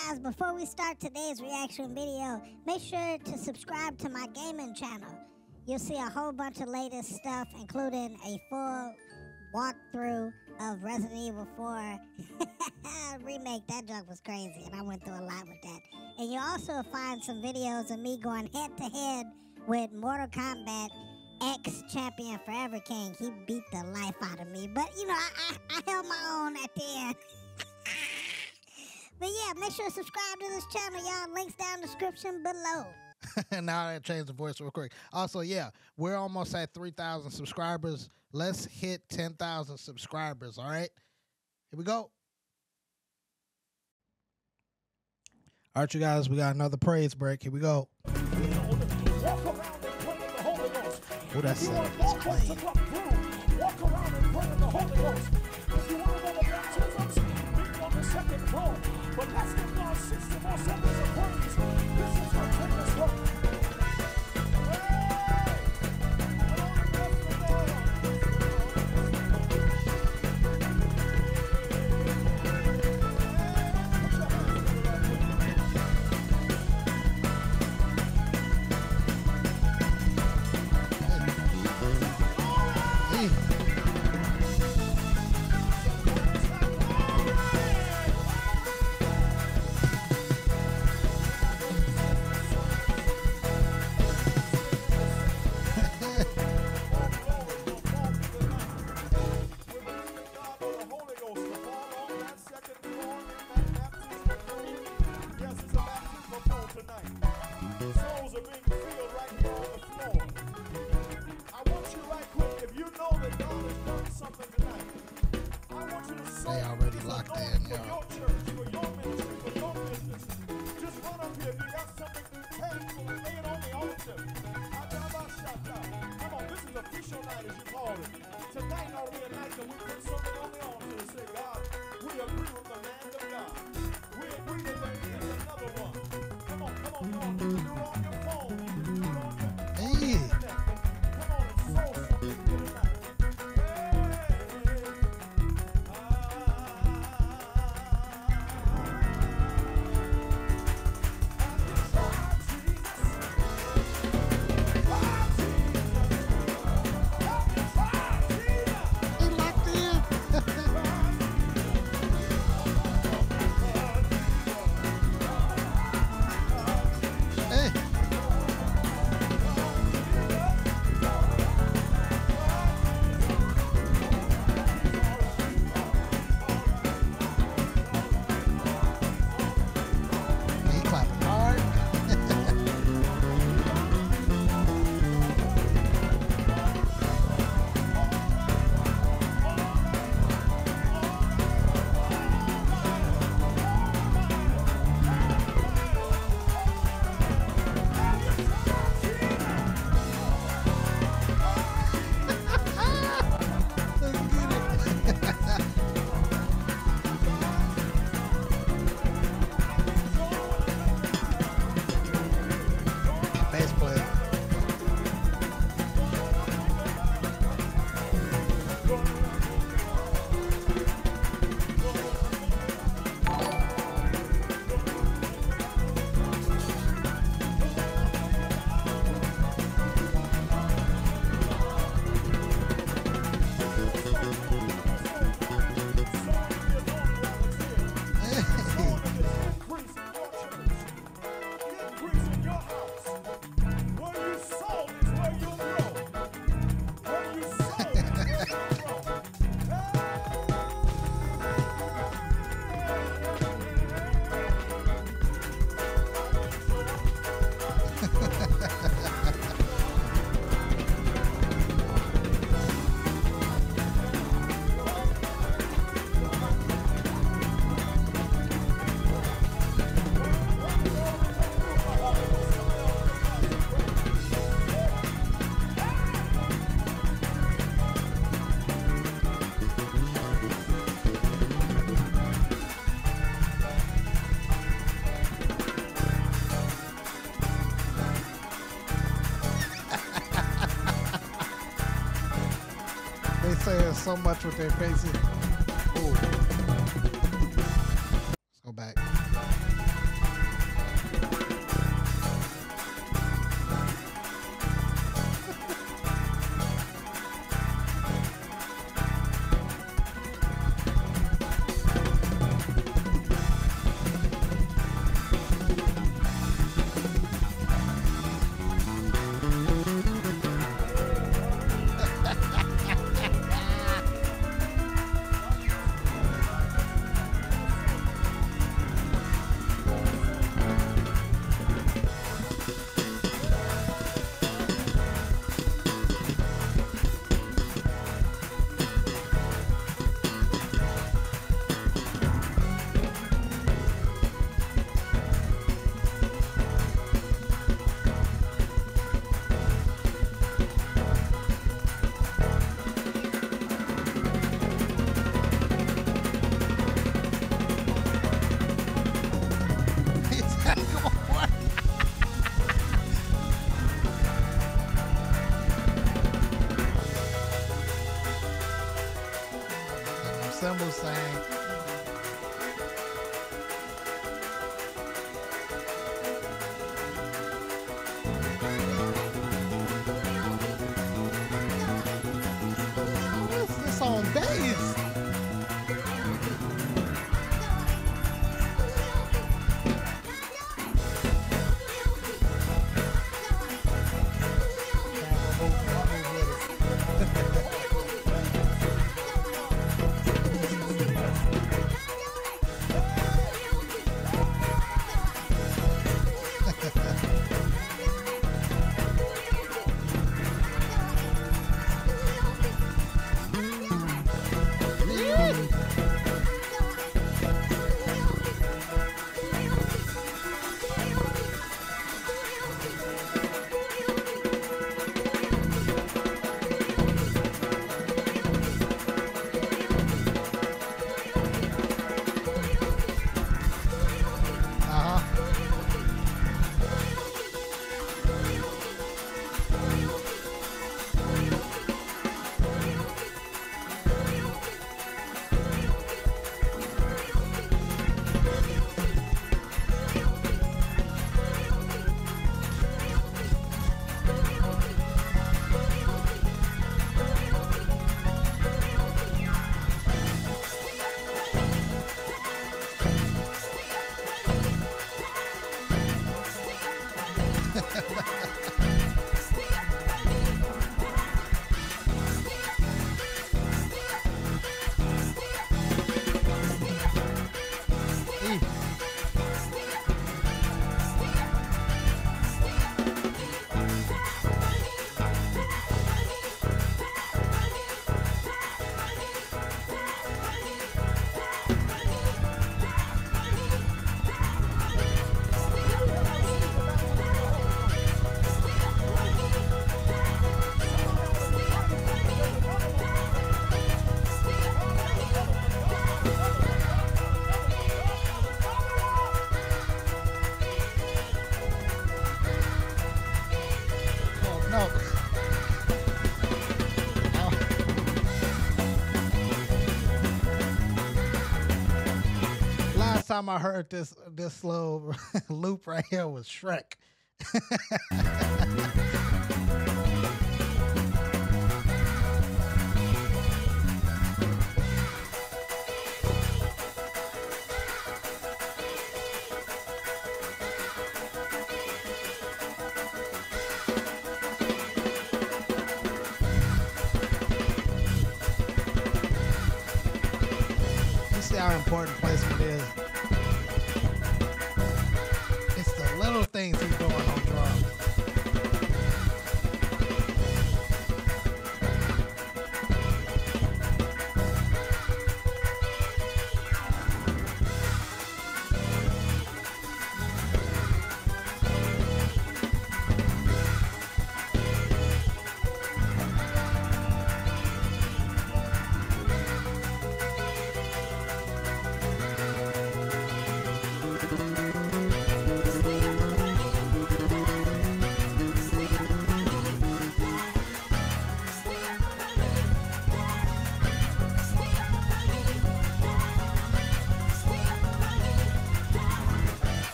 guys, before we start today's reaction video, make sure to subscribe to my gaming channel. You'll see a whole bunch of latest stuff, including a full walkthrough of Resident Evil 4 remake. That joke was crazy, and I went through a lot with that. And you'll also find some videos of me going head-to-head with Mortal Kombat ex-champion Forever King. He beat the life out of me, but you know, I held my own at the end. But yeah, make sure to subscribe to this channel, y'all. Links down in the description below. Now I changed the voice real quick. Also, yeah, we're almost at 3,000 subscribers. Let's hit 10,000 subscribers, all right? Here we go. All right, you guys, we got another praise break. Here we go. Oh, that sound is clean. Walk around and pray in the Holy Ghost. If you want to know the baptisms, meet on the second floor. But let's give God 60 more seconds of praise. This is what famous work. Souls are being filled right here on the floor. I want you right quick, if you know that God has done something tonight, I want you to sow. They already locked in, for your church, for your ministry, for your business. Just run up here if you got something tangible and lay it on the altar. Come on, this is official night as you call it. Tonight ought to be a night that we put something on the altar and say, God, we agree with the man of God. We agree that there is another one. Come on. You can do it on your phone. You can do it on your internet. Come on and sow something here tonight. saying so much with their faces. Ooh. Let's go back. saying? What's this on bass? No. Last time I heard this little loop right here was Shrek. You see how important placement is. It's the little things he's doing on drums.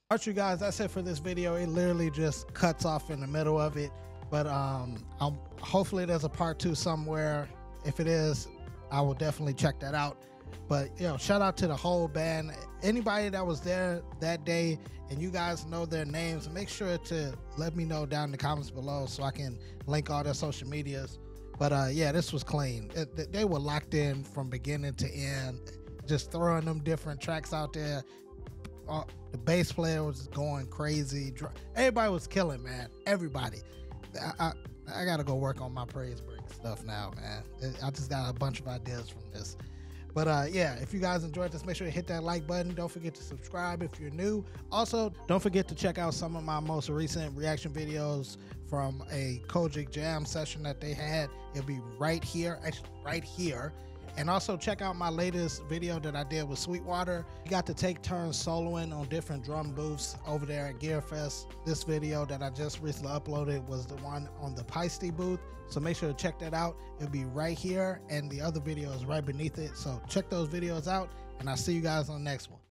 Alright, you guys, that's it for this video. It literally just cuts off in the middle of it, but hopefully there's a part 2 somewhere. If it is, I will definitely check that out. But shout out to the whole band, anybody that was there that day, and you guys know their names. Make sure to let me know down in the comments below so I can link all their social medias. But yeah, this was clean. They were locked in from beginning to end, just throwing them different tracks out there. The bass player was going crazy. Everybody was killing, man. Everybody. I gotta go work on my praise break stuff now, man. I just got a bunch of ideas from this. But yeah, if you guys enjoyed this, make sure to hit that like button. Don't forget to subscribe if you're new. Also, don't forget to check out some of my most recent reaction videos from a Kojic Jam session that they had. It'll be right here, actually right here. And also check out my latest video that I did with Sweetwater. You got to take turns soloing on different drum booths over there at GearFest. This video that I just recently uploaded was the one on the Peisty booth. So make sure to check that out. It'll be right here, and the other video is right beneath it. So check those videos out, and I'll see you guys on the next one.